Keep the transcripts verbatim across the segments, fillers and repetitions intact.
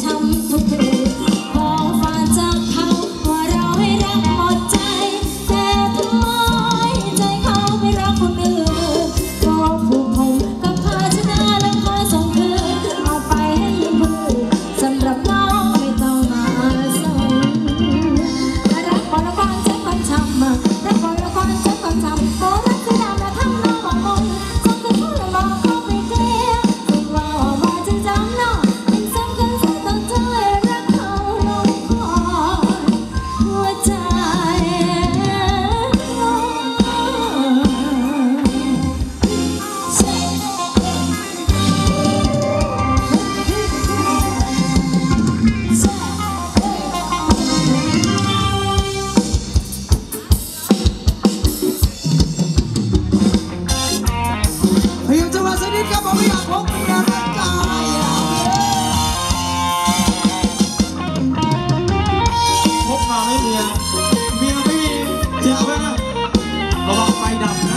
ช้ำทุกคืนพอฝันจากเขาว่าเราให้รักหมดใจแต่ทำไมใจเขาไม่รักคนอื่นก็ผูกผมกับภาชนะแล้วคอยส่งคืนเอาไปให้มือสำหรับน้องไม่ต้องมาส่งรักบอลละครเจ็บความช้ำรักบอลละครเจ็บความช้ำโอ้รักเธอดำและทำน้องมองมนส่งคืนผู้ละมองเข้าไปเกลียดสุดว่าออกมาจะจำน้องเป็นสำคัญสุดต้องใจรักเขาลงคอหัวใจลงคอพยายามจะมาสนิทกับผมไม่อยากพบเมียรักใจพบมาไม่เมียเมียไม่มีเจ็บไหมนะระวังไฟดับนะ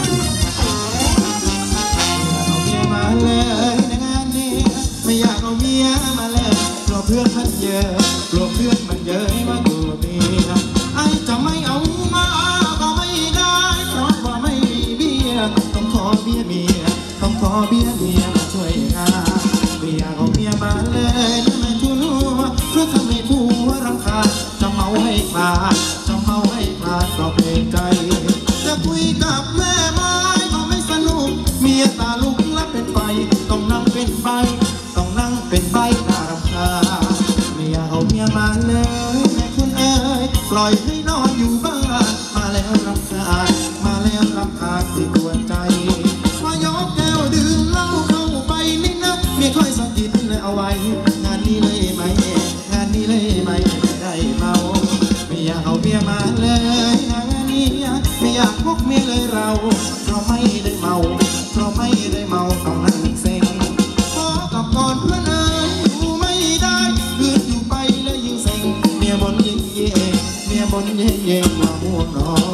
เอาเมียมาเลยในงานนี้ไม่อยากเอาเมียมาเลยกลัวเพื่อนมันเยอะกลัวเพื่อนมันเยอะว่าตัวเมียไอ้จะไม่เอามาก็ไม่ได้เพราะว่าไม่มีเบี้ยต้องขอเบี้ยเมียต้องขอเบี้ยเมียมาช่วยงานเมียเอาเมียมาเลยนะแม่ทุนัวเพื่อทำให้ผัวรำคาญจะเมาให้ขาดจะเมาให้ขาดเพราะเกรงใจจะคุยกับแม่ไม้ก็ไม่สนุกเมียตาลุกและเป็นไฟต้องนั่งเป็นใบต้องนั่งเป็นใบน่ารำคาญเมียเอาเมียมาเลยแม่คุณเอ๋ยปล่อยให้นอนอยู่บ้านมาแล้วรำคาญมาแล้วรำคาญที่กวนใจมายกแก้วดื่มเหล้าเข้าไปนิดนักเมียค่อยสะกิดเอาไว้งานนี้เลยไหมงานนี้เลยไหมไม่ได้เมาไม่อยากเอาเมียมาเลยงานนี้ไม่อยากพกเมียเลยเราเราไม่ได้เมาเราไม่ได้เมาต้องนั่งเซ็งขอกับก่อนเพื่อนเอ๋ยอยู่ไม่ได้คืนอยู่ไปแล้วยิ่งเซ็งเมียบนยิ่งเย่เมียบนเย่เย่มาหัวน้อง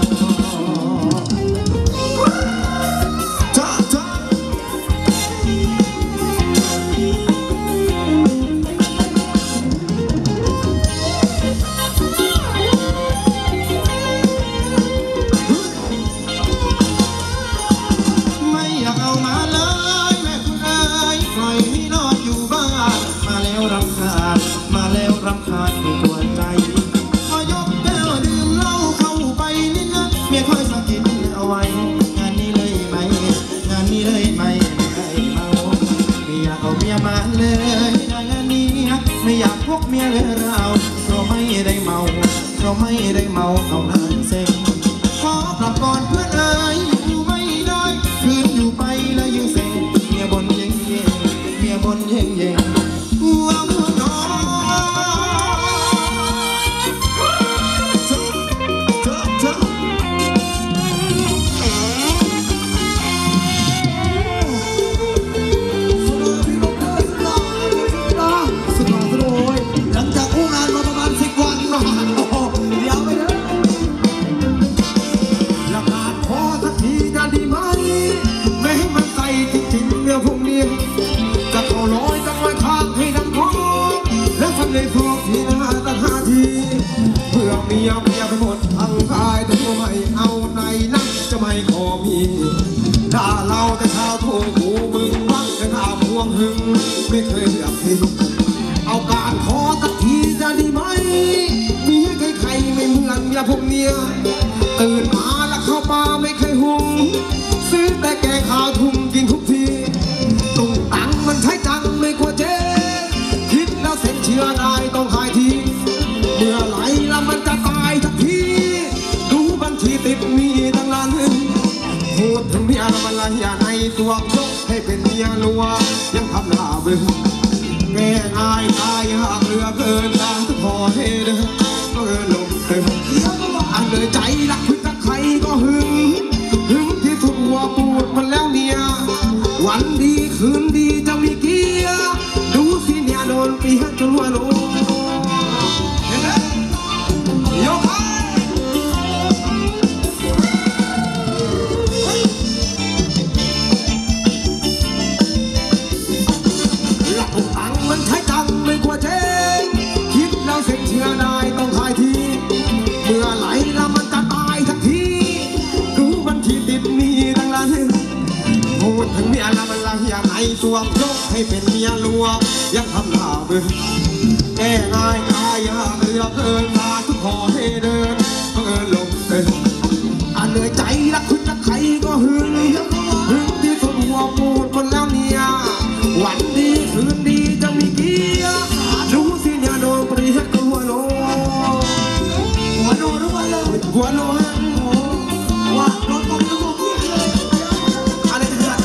มาแล้วรำคาญที่กวนใจพอยกแก้วดื่มเหล้าเข้าไปนิดนะเมียค่อยสะกิดเอาไว้งานนี้เลยไหมงานนี้เลยไหมไม่ได้เมาไม่อยากเอาเมียมาเลยงานนี้ไม่อยากพกเมียเลยเราเราไม่ได้เมาเราไม่ได้เมาเอาหน้าเซ็งขอกลับก่อนเพื่อนเอ๋ยอยู่ไม่ได้คืนอยู่ไปแล้วยิ่งเซ็งเมียบนเย่งเย่งเมียบนเย่งเย่งในพวกที่หน้าตั้งห้าทีเพื่อเมียเมียไปหมดทั้งกายแต่ก็ไม่เอาในนักจะไม่ขอมีด่าเราแต่ชาวโถหูมึงวักแต่ข่าวพวงหึงไม่เคยเลือกทิ้งเอาการขอสักทีจะดีไหมมีใครใครไม่เหมือนเมียพวกเนี้ยตื่นมาแล้วเข้าป่าไม่เคยหุงซื้อแต่แกข้าวทุ่มกินทุกทีตุ้งตังมันใช้จังไม่กลัวเจ๊คิดแล้วเสร็จเชื่อได้ต้องหายทีเมื่อไหร่แล้วมันจะตายทักทีดูบัญชีติดมีตั้งล้านหนึ่งพูดถึงเมียมันละอย่าในตัวยกให้เป็นเมียลัวยังทำหน้าบึ้งแง่ง่ายตายหากเหลือเกินตามทุกพอให้เดินก็เออลงเต็มอันเลยใจรักพึ่งรักใครก็หึงหึงที่ทุกหัวปูดมันแล้วเมียวันดีคืนดีจะมีเกียร์ดูสิเนี่ยโดนปีจนหัวโลเห็นไหมยกหลักตังมันใช้ตังไม่กลัวเจ๊งสวมยกให้เป็นเมียหลวงยังทำหน้าเบื่อแก้ง่ายกายยากเหลือเกินมาทุกขอให้เดินเพื่อลงเดินอันเหนื่อยใจรักคุณรักใครก็หึงหึงที่สุดหัวปูดคนแล้วเนี่ยวันดีคืนดีจะมีเกียร์ดูสิเนี่ยโดนปรีให้ตัวโลหัวโนทุกวันเลยหัวโนฮะว่าโดนตบตบอะไรจะเกิด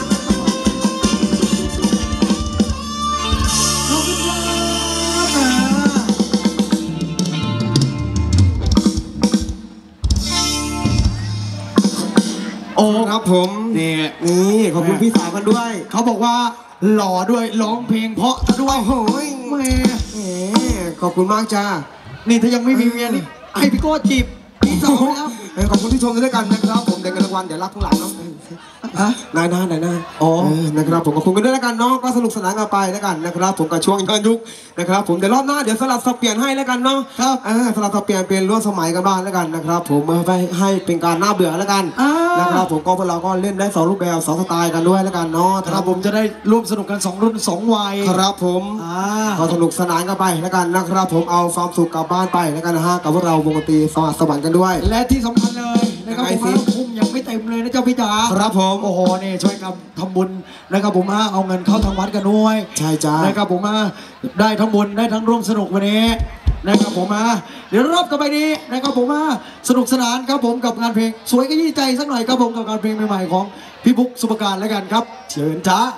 โอ้ครับผมนี่นี่ขอบคุณพี่สาวกันด้วยเขาบอกว่าหล่อด้วยร้องเพลงเพราะด้วยโอ้ยแม่ขอบคุณมากจ้านี่ถ้ายังไม่มีเมียนี่ให้พี่โก้จีบพี่สาวแล้วขอบคุณที่ชมด้วยกันนะครับผมเด็กกันรางวัลเดี๋ยวรับข้างหลังเนาะฮะนายหน้านายหน้าอ๋อนะครับผมขอบคุณกันด้วยแล้วกันเนาะก็สนุกสนานกันไปแล้วกันนะครับผมกับช่วงย้อนยุคนะครับผมเดี๋ยวรอบหน้าเดี๋ยวสลับสับเปลี่ยนให้แล้วกันเนาะครับสลับสับเปลี่ยนเป็นร่วมสมัยกันบ้างแล้วกันนะครับผมมาไปให้เป็นการน่าเบื่อแล้วกันนะครับผมก็พวกเราก็เล่นได้สองรูปแบบสองสไตล์กันด้วยแล้วกันเนาะครับผมจะได้ร่วมสนุกกันสองรุ่นสองวัยครับผมก็สนุกสนานกันไปแล้วกันนะครับผมเอาความสุขกลับบ้านไปแล้วกันนะฮะกับพวกเราวงดนตรีสวัสดิ์สวรรค์กันด้วยและที่สำคัญเลยนะครับผมคุ้มยังไม่เต็มเลยนะเจ้าพี่จ๋าครับผมโอ้โหนี่ช่วยกันทำบุญนะครับผมฮะเอาเงินเข้าทางวัดกันด้วยใช่จ้านะครับผมฮะได้ทั้งบุญได้ทั้งร่วมสนุกวันนี้นะครับผมฮะเดี๋ยวรอบกันไปนี้นะครับผมฮะสนุกสนานครับผมกับงานเพลงสวยก็ยี่ใจสักหน่อยครับผมกับงานเพลงใหม่ๆของพี่บุ๊กสุภการแล้วกันครับเชิญจ้า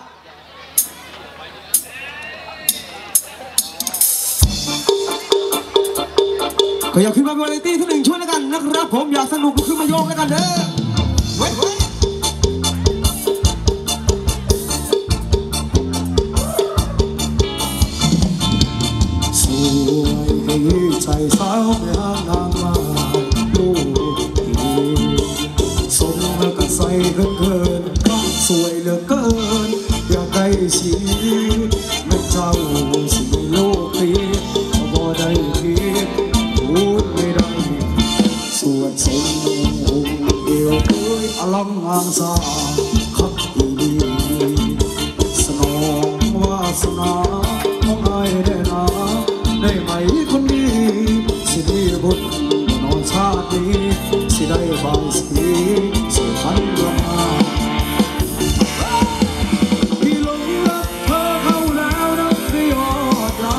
ขออยากขึ้นมาบนวาไรตี้ที่หนึ่งช่วยแล้วกันนะครับผมอยากสนุกก็ขึ้นมาโยกแล้วกันเด้อเว้ยสวยใจสาวไปหานางมาลูกสมกับใส่เกินเกินสวยเหลือเกินอยากได้สีแม่เจ้าสีโลกตีบ่ได้ผิดพูดไม่ได้สวดทรงองค์เดียวเอ้ยอลังงานสาขับดีสนองวาสนาของนายได้นาได้ไหมคนดีสิได้บุญนอนชาตินี้สิได้บางสีสุขันราที่หลงรักเธอเข้าแล้วนับไม่ยอดไหล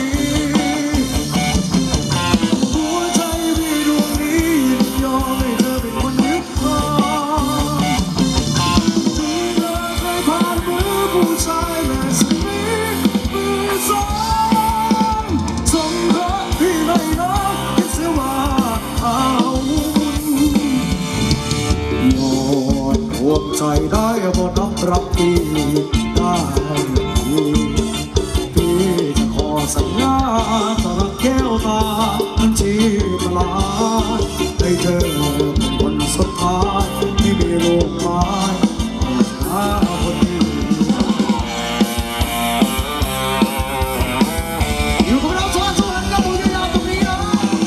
หัวใจพี่ดวงนี้ยอมให้เธอเป็นคนยึดครองถึงเธอเคยผ่านมือผู้ชายแม่สิมีมือสองสมรักพี่ไม่น้องคิดเสียว่าเอาบุญยอดห่วงใจได้บนน้ำรักพี่ได้พี่จะขอสัญญาจะรักแก้วตาทั้งชีพลาให้เธอเป็นคนสุดท้ายที่มีโลกไม้หาคนดีอยู่กับเราสวัสดิ์กับบุญญาตรงนี้นะ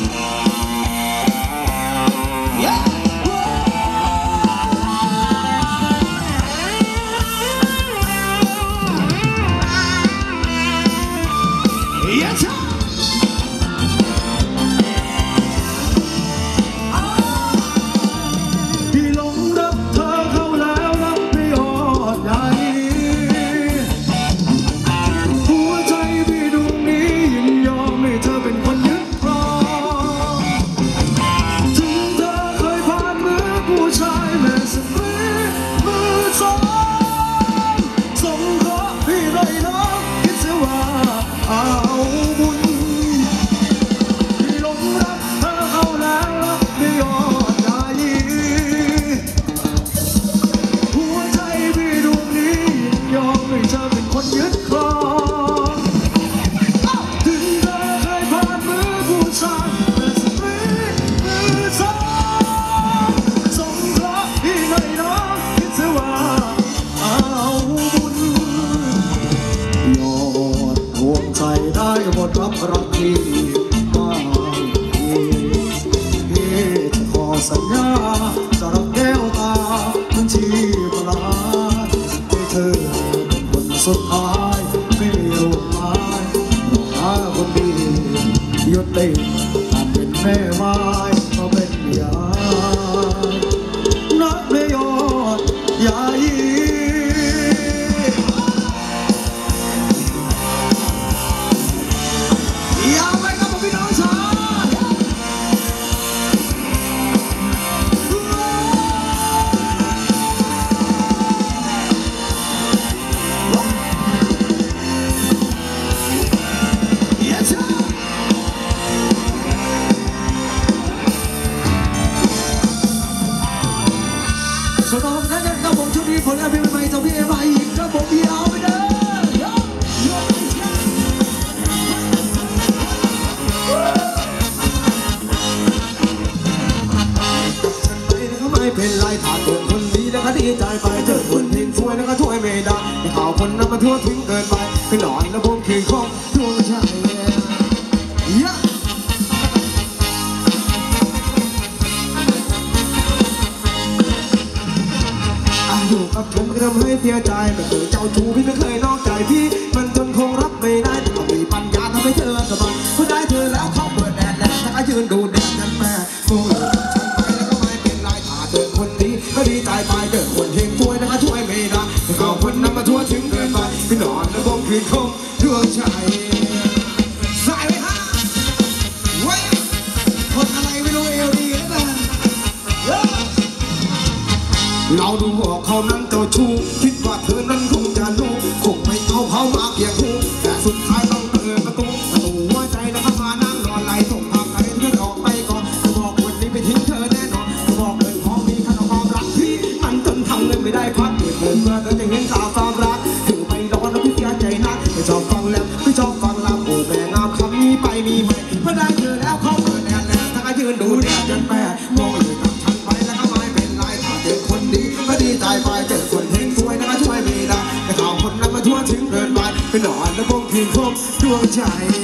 Yes, sir. ที่หลงรักเธอเข้าแล้วรักไม่ยอดใหญ่หัวใจพี่ดวงนี้ยินยอมให้เธอเป็นคนยึดครองถึงเธอเคยผ่านมือผู้ชายแม่สตรีมือสองสงเคราะห์พี่ไรน้องคิดเสียว่าเอาบุญที่หลงรักเธอเข้าแล้วรักไม่ยอดใหญ่หัวใจพี่ดวงนี้ยอมให้เธอเป็นคนยึดครองถึงเธอเคยผ่านมือผู้ชายแต่สตรีมือสองสงเคราะห์พี่หน่อยน้องคิดเสียว่าเอาบุญยอดห่วงใจได้หมดรับรักที่ไม่พี่จะขอสัญญาจะรักแก้วตาทั้งชีพลาให้เธอเป็นคนสุดท้ยุติถ้าเป็นแม่ไม้ก็เป็นยานักไม่ยอดยายียาวไปครับพี่น้องชาวสำหรับท่านครับผมช่วงนี้ผลงานเพลงใหม่จากพี่เอมาอีกครับผมยาวไปเด้อไม่เป็นไรถ้าเกิดคนดีแล้วก็ดีใจไปเจอคนทิ้งช่วยแล้วก็ช่วยไม่ได้ให้ข่าวคนนั้นมาทั่วทิ้งเกินไปไปนอนแล้วผมขี่ข้องดวงใจยะอยู่กับฉันก็ทำให้เสียใจไม่เคยเจ้าชู้พี่ไม่เคยนอกใจพี่มันจนคงรับไม่ได้แต่ก็มีปัญญาทำให้เธอสบายพอได้เธอแล้วเขาเปิดแดดแดดถ้าก็ยืนดูแดดนั้นแม่โง่ฉันไปแล้วก็ไม่เป็นไรถ้าเจอคนดีก็ดีใจไปเจอคนเฮงช่วยนะก็ช่วยไม่ได้ให้เขาคนนั้นมาทั่วถึงเกินไปพี่นอนแล้วคงคืนคงดวงใจใส่ไว้ฮะเว้ยคนอะไรไม่รู้เอวดีแล้วกันเราดูหัวเขานั้นเจ้าชู้คิดว่าเธอนั้นคงจะรู้คงไม่เอาเขามาเกี่ยงหูแต่สุดท้ายต้องเปิดประตูประตูหัวใจแล้วก็มานั่งรอไหลส่งทางไปเพื่อนออกไปก่อนจะบอกวันนี้ไปทิ้งเธอแน่นอนจะบอกเลยพอมีค่าความรักพี่มันจนทำเงินไม่ได้พักเกิดเงินเมื่อเธอจะเห็นข่าวความรักถึงไม่ร้อนแล้วพี่เสียใจนักไม่ชอบฟังแล้วไม่ชอบฟังลำโอ้แม่งามคำนี้ไปมีไหมเมื่อได้เจอแล้วเขาเปิดแดดแดดถ้าก็ยืนดูแดดจนแปรมองอยู่กับฉันไปแล้วก็ไม่เป็นไรถ้าเจอคนดีก็ดีใจไปเจอคนเฮงช่วยนะก็ช่วยไม่ได้แต่ข่าวคนนั้นมาทั่วถึงเกินไปไปนอนแล้วคงคืนคงดวงใจ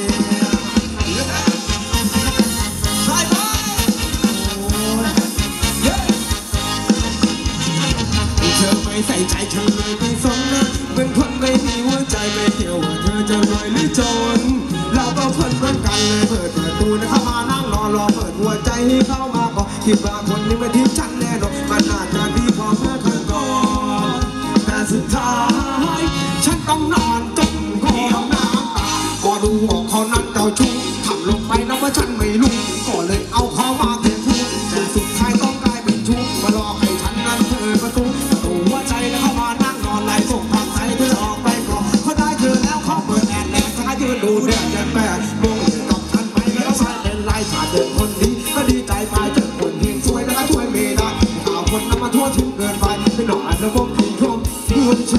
เธอไม่ใส่ใจฉันเลยไม่สนนะเป็นคนไม่มีหัวใจไม่เกี่ยวว่าเธอจะรวยหรือจนเราก็คนเหมือนกันเลยเปิดประตูนะเข้ามานั่งรอรอเปิดหัวใจให้เข้ามาบอกคิดว่าคนนี้ไม่ทิ้งฉันแน่นอนมันน่าจะดีพอเมื่อเธอก่อนแต่สุดท้ายฉันต้องนอนจมกองน้ำตาก็ดูว่าเขานั้นเจ้าชู้ทำลงไปนะว่าฉันไม่รู้ก็เลยเอาเขามาเทียนชู้แต่สุดท้ายต้องกลายเป็นชู้มาหลอกให้ฉันนั้นเปิดประตูประตูหัวใจแล้วเข้ามานั่งนอนไหลส่งทางใจเธอออกไปก่อนเขาได้เธอแล้วเขาเปิดแอดแดดถ้ายืนดูแดดแดดแปดมองอยู่กับฉันไปแล้วใช่เป็นไรถ้าเจอคนดีก็ดีใจไปเจอคนเฮงช่วยแล้วก็ช่วยไม่ได้ข่าวคนนั้นมาทั่วถึงเกินไปไปหน่อยแล้วผมทิ้งคมดวงใจ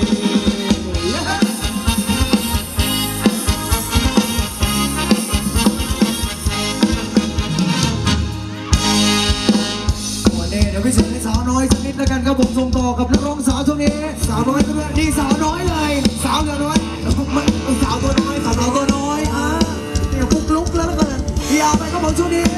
เดี๋ยวพี่เสียงให้สาวน้อยสักนิดแล้วกันครับผมส่งต่อกับนักร้องสาวช่วงนี้สาวน้อยด้วยนี่สาวน้อยเลยสาวเหลือน้อยมันสาวตัวน้อยสาวตัวน้อยอ่ะเดี๋ยวปุ๊กลุกแล้วแล้วกันยาวไปครับผมช่วงนี้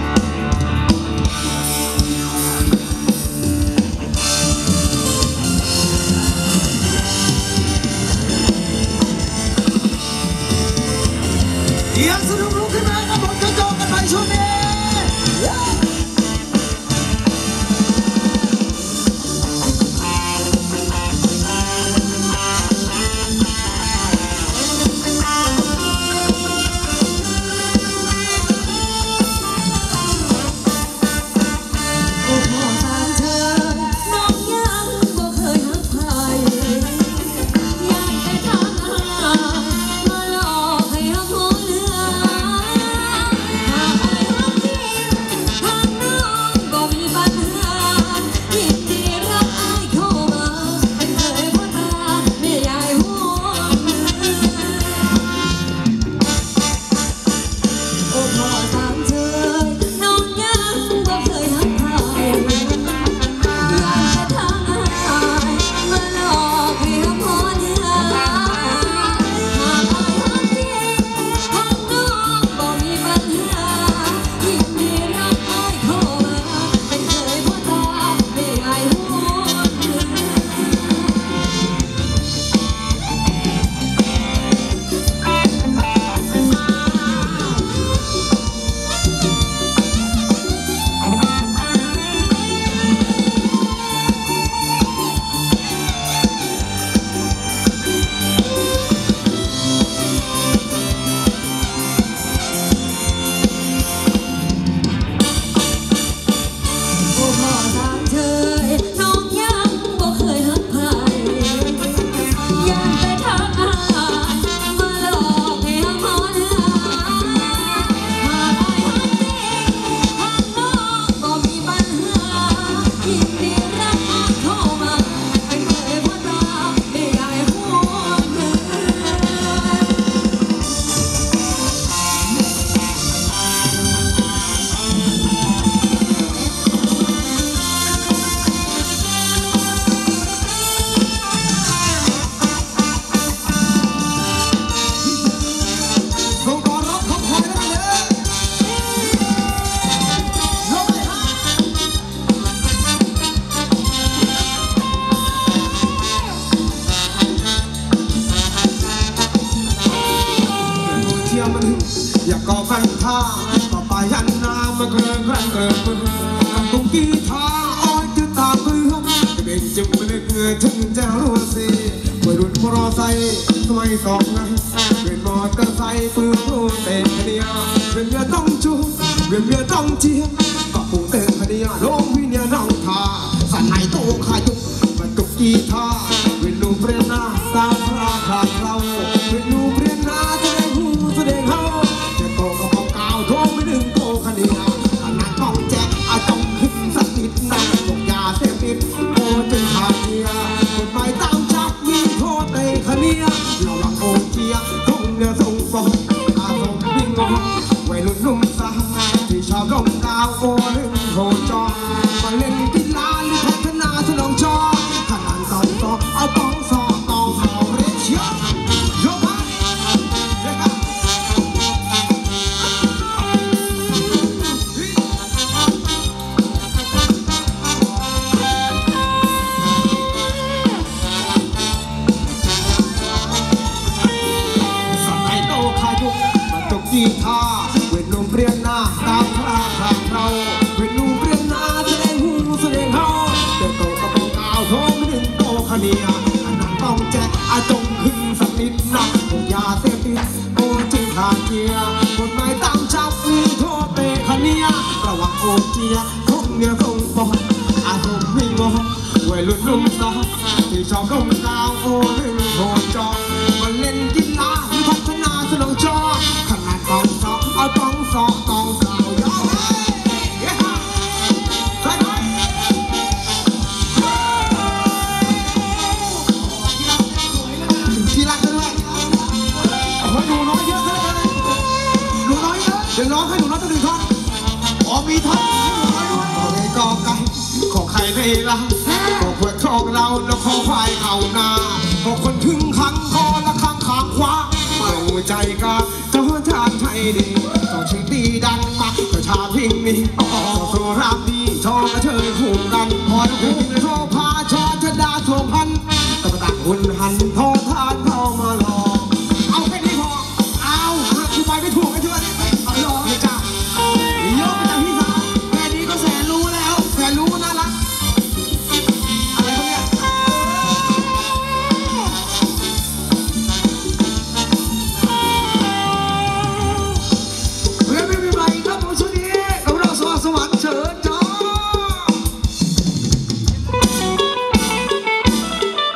ยังสนุกลุกขึ้นมาครับผมจะจองกันไปช่วงนี้อยากก่อกันท่าก็ไปยันน้ำมาเกลือเกลือเกลือเกลือตุ้งกีท่าอ้อยจะตามเพื่อนจะเป็นจึงเป็นเกลือถึงจะรู้สิวัยรุ่นมอเตอร์ไซค์สมัยสองไงเป็นมอเตอร์ไซค์ปืนพูดเต้นคดีเป็นเมียต้องจูเป็นเมียต้องเจียก็ปูเต้นคดีลงวิญญาณน้องทาสันในโต๊ะขายุกมันตุกกีท่าเป็นลูกเรียนหน้าตาพระขาดเราเป็นลูกเรียนหน้าแสดงหูแสดงเฮาจะโตกับของเก่าโทรไม่ดึงโตคดีขนาดต้องแจกอาจงขึ้นสักนิดนะพวกยาเสพติดโอ้จึงขาดเกียกฎหมายตามจับมีโทษในคดีเราลังโอเกียคงเนื้อส่งฟ้องอาสมวิ่งงงวัยรุ่นนุ่มสาวที่ชอบดมกาวโอ้ลึงโหจอมาเล่นกีฬาหรือพัฒนาสนองจอขนาดตอนต่อเอาต้องสอบต้องสอบเรียกเชียร์ยกมาเด็กอ่ะสัตว์ไอโตขายุกมาตกกีท่าเวทนุ่มเรียนหน้าตามพระทางเราเวทนุ่มเรียนหน้าแสดงหูแสดงเฮาแต่โตกับโตกาวโทไม่ถึงโตคดีอันนั้นต้องแจกอาจงขึ้นสักนิดนะพวกยาเสพติดโอ้จึงขาดเกียร์กฎหมายตามจับมีโทษเตะคดีระวังโอเกียคงเนื้อคงปอดอาสมวิ่งงงวัยรุ่นนุ่มสาวที่ชอบดมกาวโอ้ลึงโหดจอมาเล่นกีฬาหรือพัฒนาสนองจอขนาดต้องสอบเอาต้องสอบต้องสาวยาวเลยเย้ฮ่าใส่ไปที่รักกันด้วยโอ้โหหนูน้อยเยอะเลยหนูน้อยเยอะเดี๋ยวร้องให้หนูน้อยตัวหนึ่งท่อนอ๋อมีท่อนให้หนูน้อยด้วยโอเคก็ไก่ของใครไม่ละก็พวกของเราแล้วขอควายเข่าหน้าก็คนถึงขังคอและข้างขางขวาไม่หัวใจก็จะหัวทางไทยดีก็ชื่อดีดังมาก็ชาพิงนี้ก็โซราบดีชอบเธอคู่กันพอจะคู่โซพาชอจะด่าโซพันก็ตักหุ่นหันทอทานเข้ามาหลอกเอาแค่นี้พอเอาหากกูไปไม่ถูกไอ้เพื่อนเอาหลอกเลยจ้ะยกไปจากพี่สาวแค่นี้ก็แสนรู้แล้วแสนรู้น่ารักอะไรพวกเนี้ยเพื่อนไม่มีไรครับผมช่วงนี้กับเราสว่างสวรรค์เชิญจ้า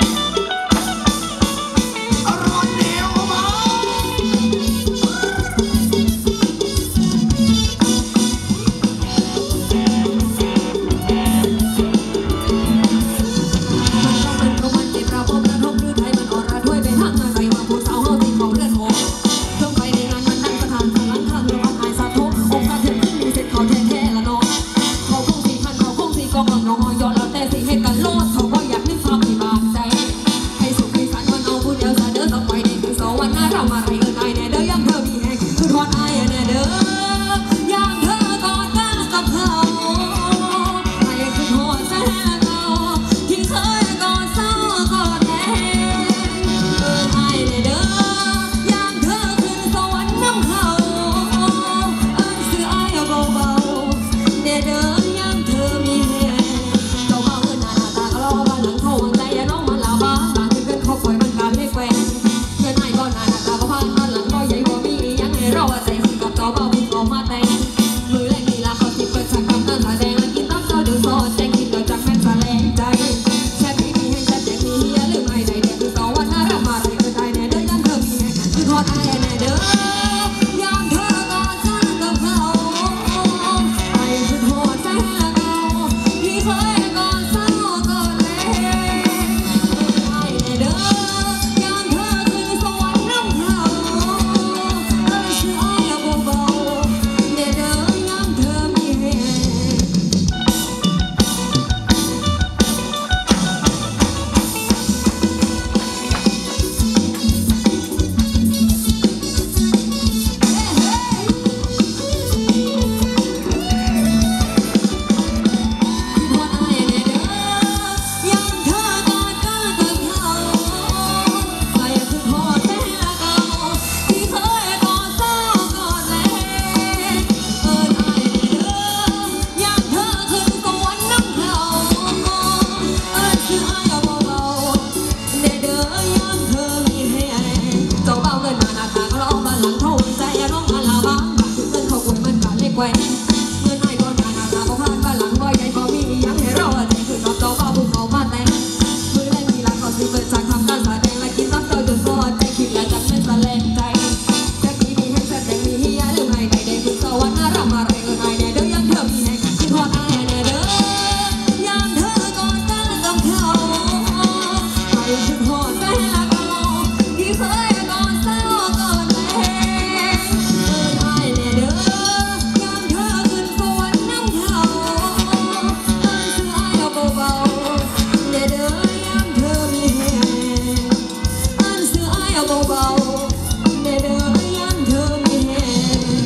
แกว่งเมื่อไหร่ก็นานตาพอผ่านบ้านหลังบ่อยใหญ่พอมียังให้รอใจคือนอนโตบ้าบุกเขามาแต่งมือแรงมีหลักเขาสิเปิดจากทำการแสดงและกินตับเตาจนพอใจคิดและจัดเป็นแสลงใจจะมีมีให้แสดงมีเฮียหรือไม่ได้ได้คุณสวรรค์อารามอะไรเออไอแน่เด้อยังเธอมีแห่งคิดฮอดไอแน่เด้อยามเธอก่อนกันกับเขาไปคิดฮอดแฟนละเขาที่เคยก่อนเศร้าก่อนแลงเออไอแน่เด้อยามเธอขึ้นสวรรค์น้ำเขาอันซื้อไอเอาเบาๆแน่เด้อยามเธอมีแห่งอันซื้อไอเอาเบาๆแน่เด้อยามเธอมีแห่ง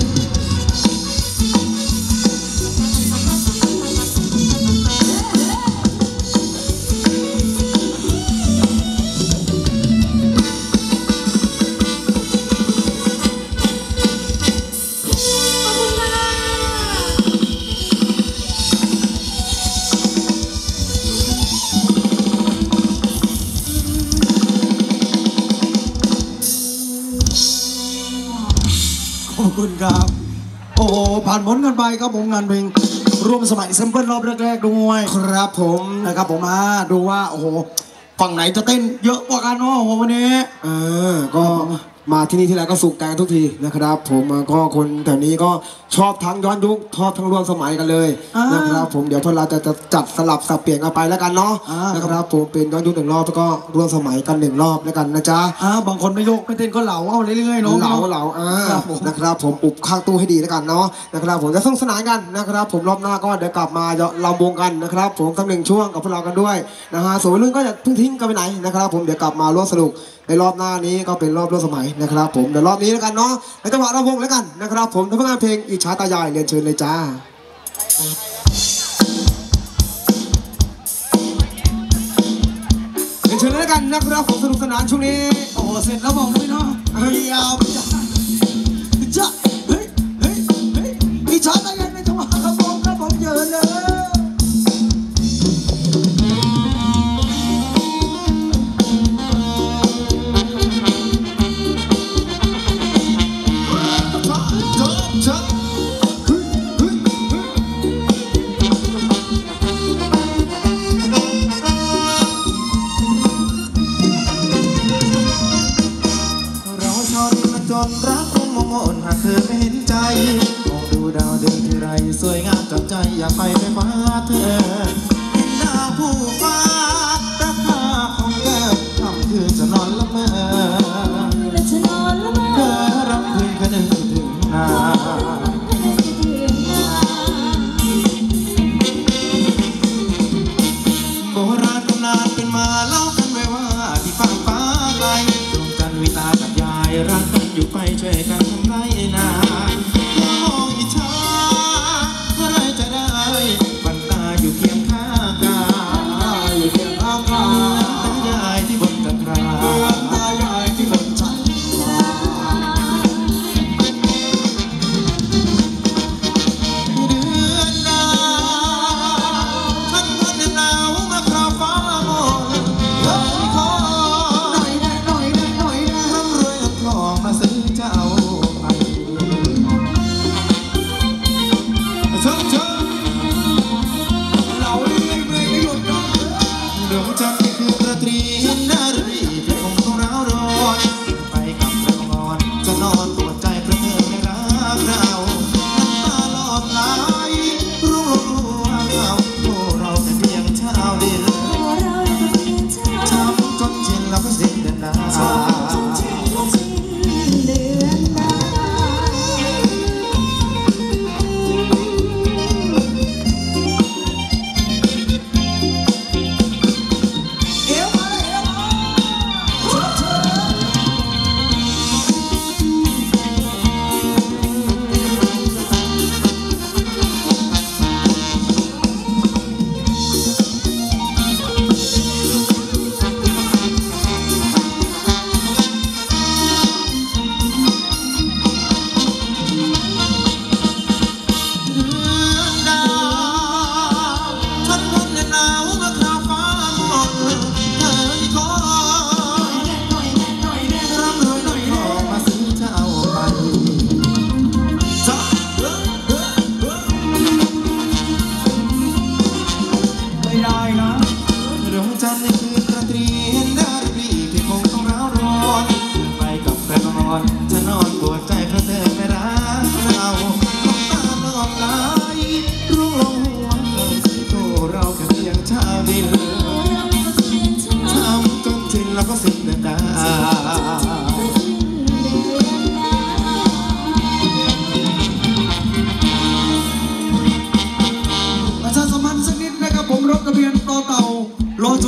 ขอบคุณครับ โอ้โหผ่านพ้นกันไปครับผมงานเพลงร่วมสมัยแซมเปิลรอบแรกๆด้วยครับผมนะครับผมมาดูว่าโอ้โหฝั่งไหนจะเต้นเยอะกว่ากันเนาะโอ้โหวันนี้เออก็มาที่นี่ที่ไรก็สุขใจกันทุกทีนะครับผมก็คนแถวนี้ก็ชอบทั้งย้อนยุคชอบทั้งร่วมสมัยกันเลยอ่านนะครับผมเดี๋ยวพวกเราจะจะจัดสลับสับเปลี่ยนกันไปแล้วกันเนาะอ่านนะครับผมเป็นย้อนยุคหนึ่งรอบแล้วก็ร่วมสมัยกันหนึ่งรอบแล้วกันนะจ๊ะอ่าบางคนไม่โยกไม่เต้นก็เหลาเอาเรื่อยๆเนาะเหลาเหลาอ่าครับผมนะครับผมอุบข้างตู้ให้ดีแล้วกันเนาะนะครับผมจะสนุกสนานกันนะครับผมรอบหน้าก็เดี๋ยวกลับมาลำวงกันนะครับผมสักหนึ่งช่วงกับพวกเรากันด้วยนะฮะส่วนวัยรุ่นก็อย่าเพิ่งทิ้งกันไปไหนนะครับผมเดี๋ยวกลับมาร่วมสนุกในรอบหน้านี้ก็เป็นรอบร่วมสมัยนะครับผมเดี๋ยวรอบนี้แล้วกันเนาะในจังหวะรำวงแล้วกันนะครับผมทำงานเพลงอิจฉาตายายเรียนเชิญเลยจ้าเรียนเชิญเลยแล้วกันนะครับผมสนุกสนานช่วงนี้โอ้โหเสร็จแล้วบอกด้วยเนาะเฮ้ยยาวไปจ้ะจ้ะเฮ้ยเฮ้ยเฮ้ยอีชาตะยันในจังหวะครับผมครับผมเยินเลย เราชนมาจนรักคงมองมนหากเธอไม่เห็นใจมองดูดาวเดินที่ไรสวยงามจับใจอยากไปไปฟ้าเธอเห็นดาวผู้ฟ้ารักค่าของเธอทำคือจะนอนละเมอและจะนอนละเมอเธอรำคืนก็นึกถึงหน้าโบราณตำนานเป็นมาเล่ากันไว้ว่าที่ฝั่งฟ้าไกลดวงจันทร์วิตากับยายรักกันอยู่ไปช่วยกันทำไรนาถ้ามองอิจฉาเมื่อไรจะได้ฝันตาอยู่เคียงข้างกายอยู่เคียงข้างกายตายายที่บนจันทราตายายที่บนจันทรา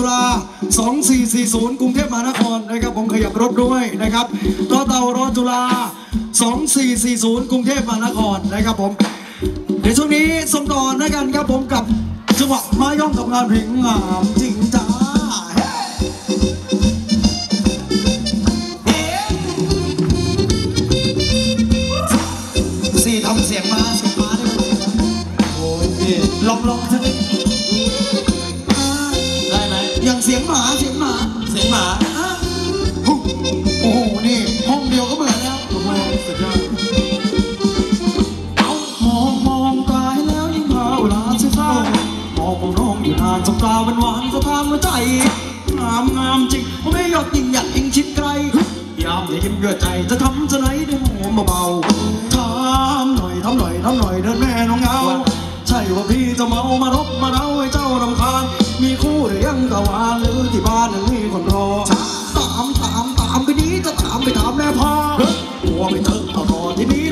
ฬาสองสี่สี่ศูนย์กรุงเทพมหานครนะครับผมขยับรถด้วยนะครับต่อเต่ารอจุฬาสองสี่สี่ศูนย์กรุงเทพมหานครนะครับผมในช่วงนี้ส่งต่อนะกันครับผมกับจังหวะมาย่องกับงานเพลงงามจริงจ้าสี่ทำเสียงมาเสียงมาได้ไหมโอ้ยพี่ลองลองสักนิดได้ไหมอย่างเสียงหมาเสียงหมาเสียงหมาโอ้โหนี่ห้องเดียวก็เหมือนแล้วโอ้โหสุดยอดเอามองมองตายแล้วยิ่งพาเวลาเสียฟ้ามองมองน้องอยู่นานสบตาหวานหวานสะท้านหัวใจงามงามจริงไม่ยอดยิ่งอยากยิ่งชิดไกลยามอย่ายิ้มเยื่อใจจะทำจะไหนได้หอมเบาๆทำหน่อยทำหน่อยทำหน่อยเดินแม่น้องเงาใช่ว่าพี่จะเมามารบมาเล่าให้เจ้ารำคาญมีคู่หรือยังกะวานหรือที่บ้านยังมีคนรอถามถามถามไปนี้จะถามไปถามแม่พ่อหัวไปเถอะเอาตอนที่นี้